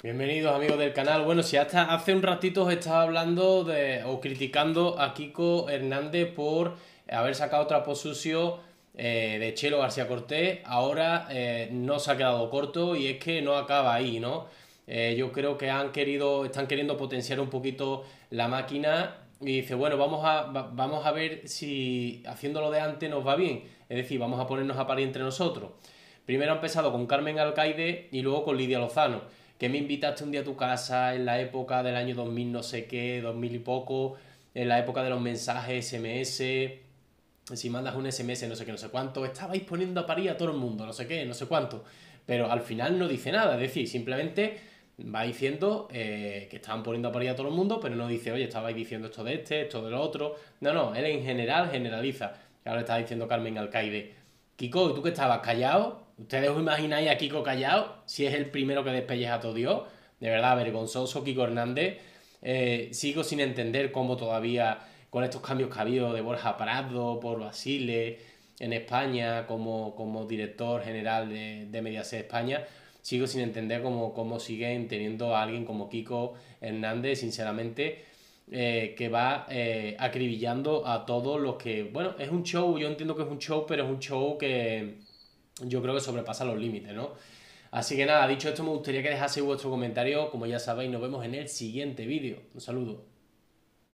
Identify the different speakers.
Speaker 1: Bienvenidos amigos del canal. Bueno, si hasta hace un ratito os estaba hablando o criticando a Kiko Hernández por haber sacado trapo sucio de Chelo García Cortés, ahora no se ha quedado corto y es que no acaba ahí, ¿no? Yo creo que están queriendo potenciar un poquito la máquina y dice, bueno, vamos a ver si haciéndolo de antes nos va bien. Es decir, vamos a ponernos a parir entre nosotros. Primero ha empezado con Carmen Alcaide y luego con Lidia Lozano. Que me invitaste un día a tu casa en la época del año 2000 no sé qué, 2000 y poco, en la época de los mensajes SMS, si mandas un SMS no sé qué, no sé cuánto, estabais poniendo a parir a todo el mundo, no sé qué, no sé cuánto. Pero al final no dice nada, es decir, simplemente va diciendo que estaban poniendo a parir a todo el mundo, pero no dice, oye, estabais diciendo esto de este, esto de lo otro. No, no, él en general generaliza. Ahora está diciendo Carmen Alcaide. Kiko, ¿tú que estabas callado? ¿Ustedes os imagináis a Kiko callado? Si es el primero que despelleja a todo Dios. De verdad, vergonzoso Kiko Hernández. Sigo sin entender cómo todavía, con estos cambios que ha habido de Borja Prado por Basile en España como director general de Mediaset España, sigo sin entender cómo siguen teniendo a alguien como Kiko Hernández, sinceramente, que va acribillando a todos los que, bueno, es un show, yo entiendo que es un show, pero es un show que yo creo que sobrepasa los límites, ¿no? Así que nada, dicho esto, me gustaría que dejase vuestro comentario, como ya sabéis, nos vemos en el siguiente vídeo. Un saludo.